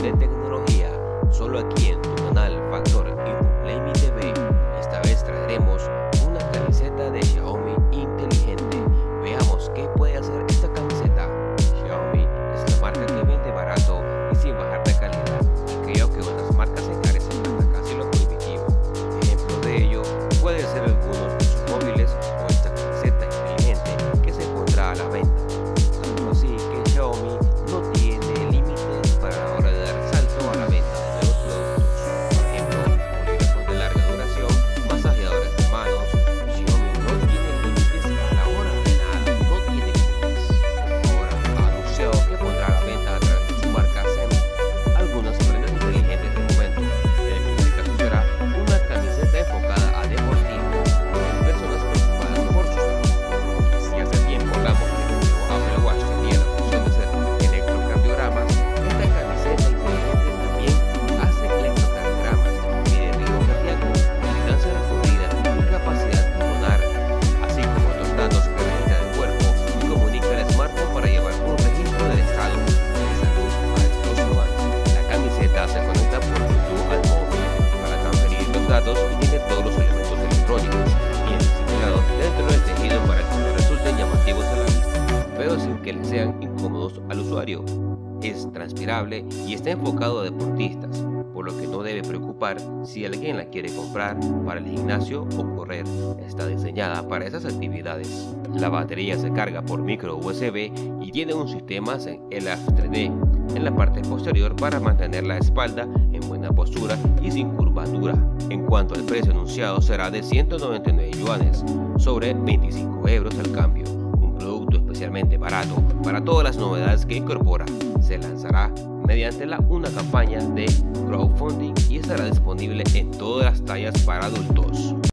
de tecnología, solo aquí en tu canal Factor Infoplayming TV. Esta vez traeremos una camiseta de Xiaomi inteligente. Veamos qué puede hacer esta camiseta. Xiaomi es la marca que vende barato y sin bajar de calidad. Creo que otras marcas se carecen hasta casi lo prohibitivo. Ejemplo de ello puede ser algunos de sus móviles o esta camiseta inteligente que se pondrá a la venta. Tanto así que Xiaomi no tiene límites para la hora de dar salto a la venta de nuevos productos. Por ejemplo, bolígrafos de larga duración, masajeadores de manos. Xiaomi no tiene límites a la hora de nada, no tiene límites. Ahora ha anunciado que pondrá a la venta a través de su marca Zen algunas prendas inteligentes de momento. En este caso será una camiseta enfocada a deportistas o a personas preocupadas por su salud. Si hace tiempo hablamos de que el Apple Watch tenía la función de hacer electrocardiogramas, esta camiseta inteligente también hace electrocardiogramas, mide el ritmo cardíaco, distancia recorrida y capacidad pulmonar, así como otros datos que registra del cuerpo y comunica al smartphone para llevar un registro del estado de salud a estos usuarios. La camiseta se conecta por Bluetooth al móvil para transferir los datos y tiene todos los elementos electrónicos bien disimulados dentro del tejido para que no resulten llamativos a la vista, pero sin que les sean incómodos al usuario. Es transpirable y está enfocado a deportistas, por lo que no debe preocupar si alguien la quiere comprar para el gimnasio o correr. Está diseñada para esas actividades. La batería se carga por micro USB y tiene un sistema LF 3D en la parte posterior para mantener la espalda en buena postura y sin curvatura. En cuanto al precio anunciado, será de 199 yuanes, sobre 25 euros al cambio. Un producto especialmente barato para todas las novedades que incorpora. Se lanzará mediante una campaña de crowdfunding y estará disponible en todas las tallas para adultos.